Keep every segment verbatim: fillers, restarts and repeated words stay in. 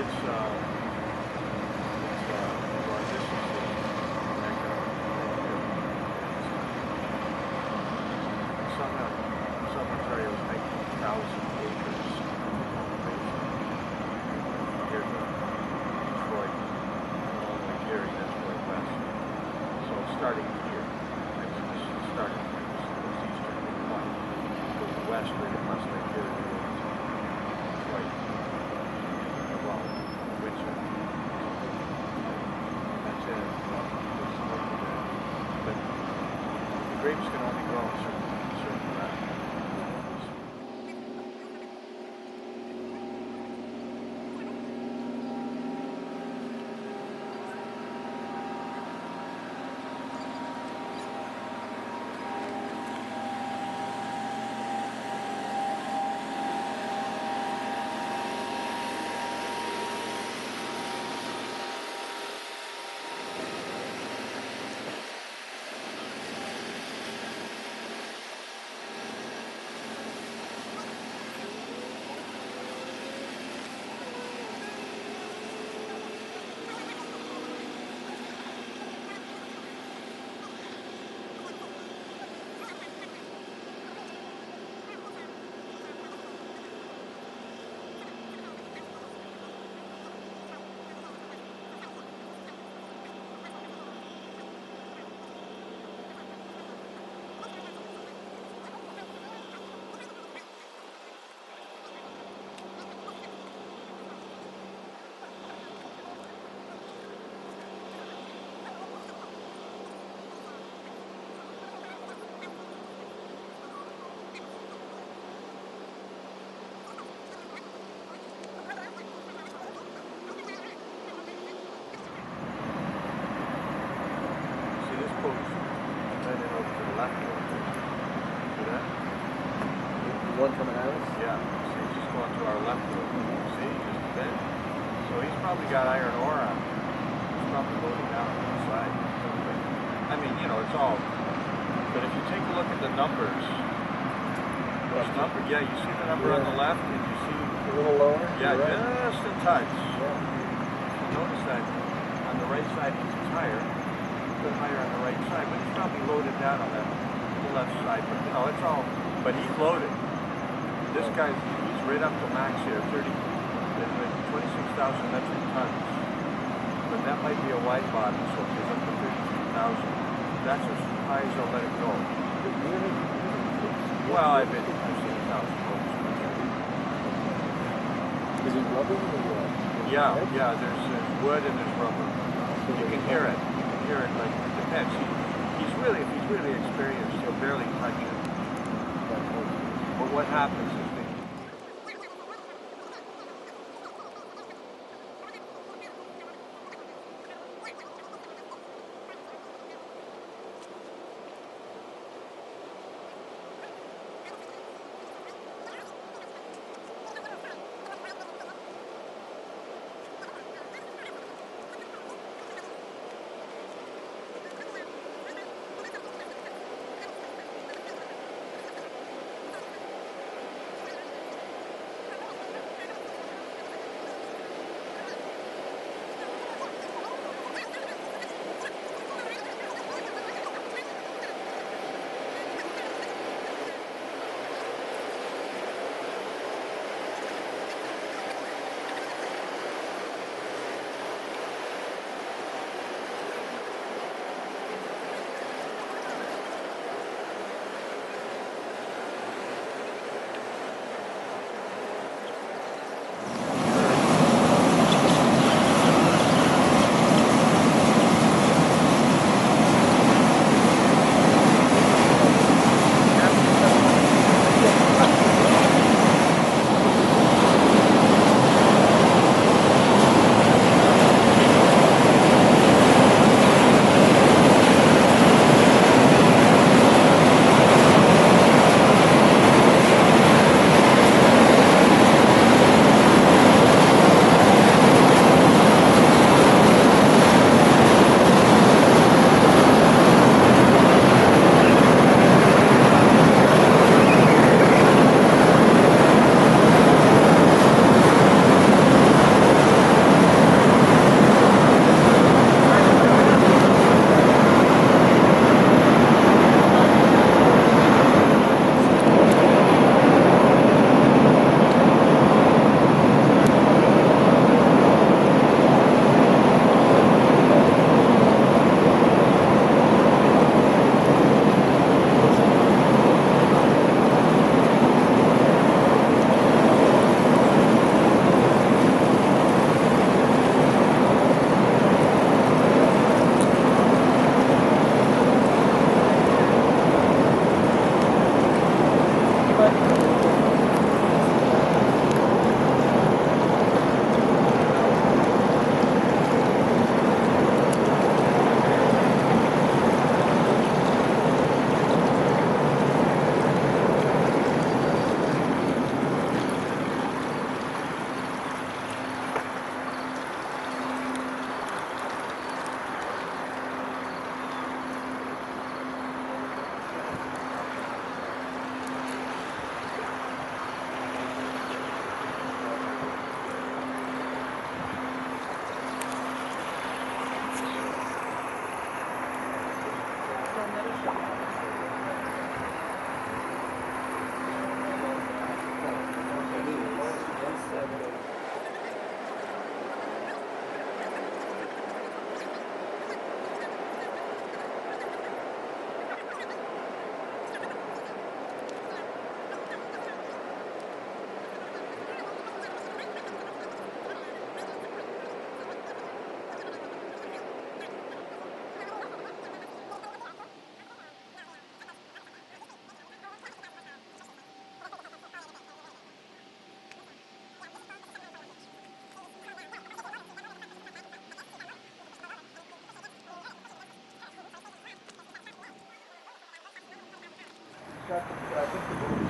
it's, uh, it's, uh, well, this is the mecca of Southern, Southern Ontario is nineteen thousand acres of cultivation compared to Detroit, Illinois, Gary, that's way west. So starting here, this is starting here, this is the eastern point. Goes west right across Lake Erie, Detroit, well, Windsor. That's it. Well, there's most of it. But the grapes can only grow in certain, certain latitudes. One coming at us? Yeah, see, he's just going to our left a little bit. See, just a bit. So he's probably got iron ore on him. He's probably loading down on the side. I mean, you know, it's all. But if you take a look at the numbers, those numbers, yeah, you see the number yeah. on the left, and you see a little lower. Yeah, right. just a touch. Yeah. You notice that on the right side he's higher, a bit higher on the right side, but he's probably loaded down on the, the left side. But you know, it's all. But he's loaded. This guy's, he's right up to max here, thirty, twenty-six thousand metric tons. But that might be a wide bottom, so if it's up to thirty-three thousand, that's as high as I'll let it go. Well, I've been, I've seen a thousand boats. Is it rubber or what? Yeah, yeah, there's, there's wood and there's rubber. You can hear it. You can hear it, like, it depends. He, he's really, if he's really experienced, he'll barely touch it. But what happens is they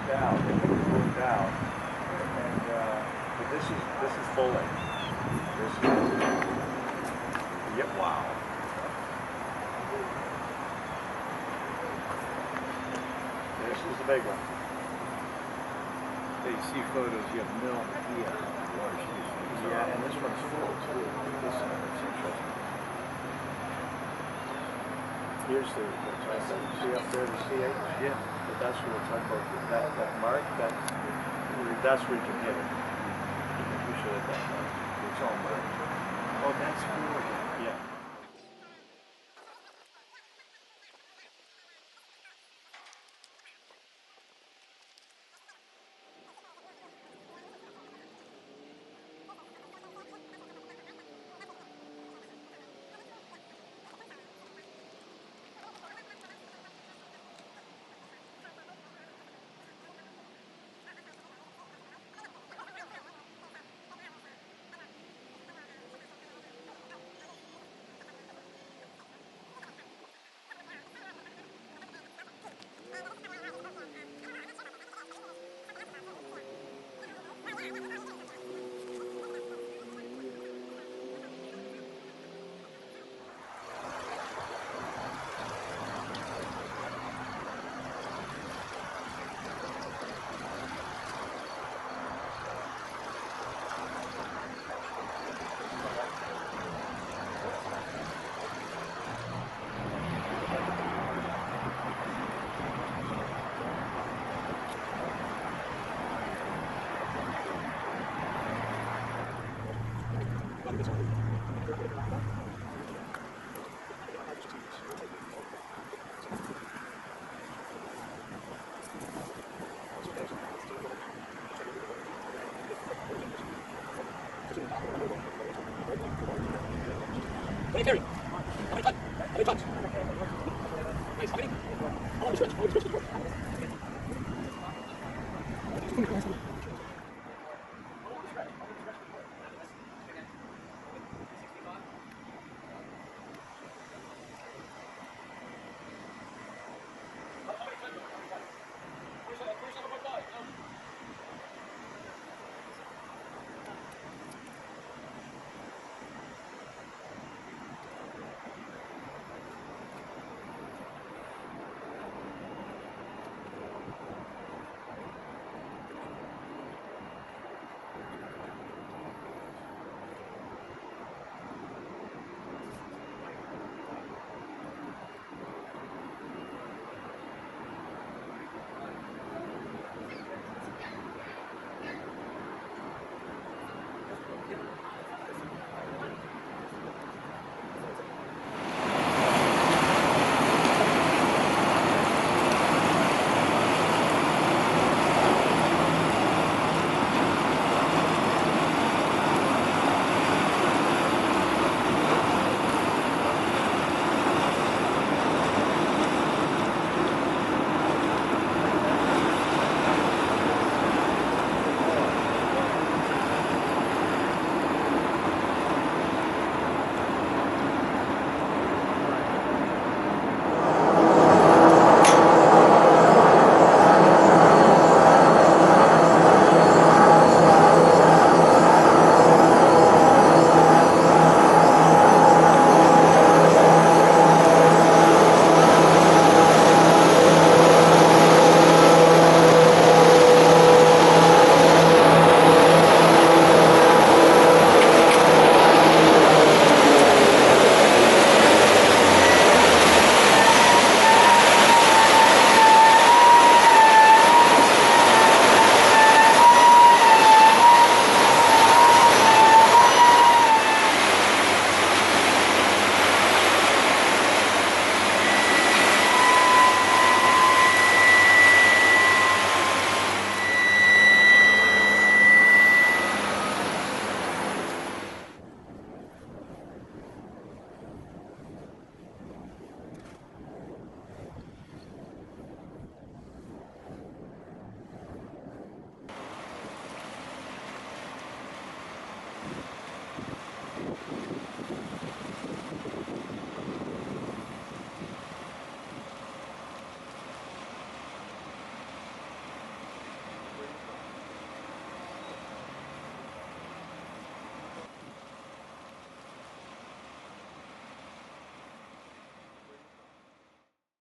down. They took the boom down, and uh, but this is this is full length. This is yep. Wow. This is the big one. You see photos, you have mill here. Yeah, and this one's full too. This one, it's interesting. Here's the, the type of, see up there, the C H? Yeah. But that's what we're talking about. That, that mark, that, that's where you can hit it. You should hit that mark. It's all marked. Oh, that's cool. Yeah. Carry. How many tons? How many tons? Nice. How many? How long is stretch? How long is stretch?